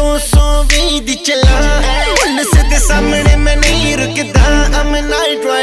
220 दी चला पुलिस दे सामने मैं नहीं रुकदा। I'm a night rider